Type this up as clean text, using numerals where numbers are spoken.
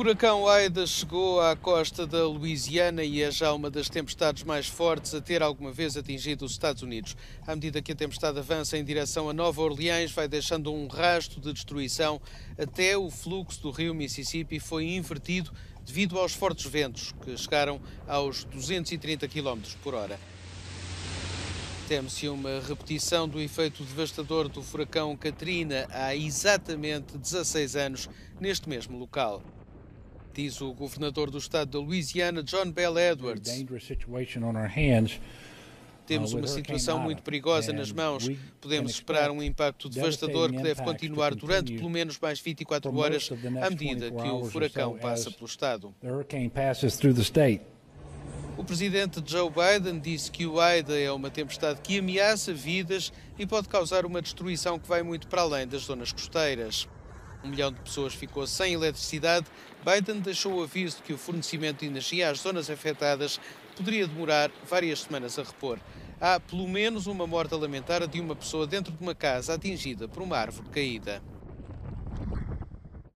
furacão Aida chegou à costa da Louisiana e é já uma das tempestades mais fortes a ter alguma vez atingido os Estados Unidos. À medida que a tempestade avança em direção a Nova Orleans, vai deixando um rasto de destruição. Até o fluxo do rio Mississippi foi invertido devido aos fortes ventos, que chegaram aos 230 km por hora. Teme-se uma repetição do efeito devastador do furacão Katrina há exatamente 16 anos, neste mesmo local. Diz o governador do estado da Louisiana, John Bel Edwards. Temos uma situação muito perigosa nas mãos. Podemos esperar um impacto devastador que deve continuar durante pelo menos mais 24 horas, à medida que o furacão passa pelo estado. O presidente Joe Biden disse que o Aida é uma tempestade que ameaça vidas e pode causar uma destruição que vai muito para além das zonas costeiras. 1 milhão de pessoas ficou sem eletricidade. Biden deixou o aviso de que o fornecimento de energia às zonas afetadas poderia demorar várias semanas a repor. Há pelo menos uma morte a lamentar de uma pessoa dentro de uma casa atingida por uma árvore caída.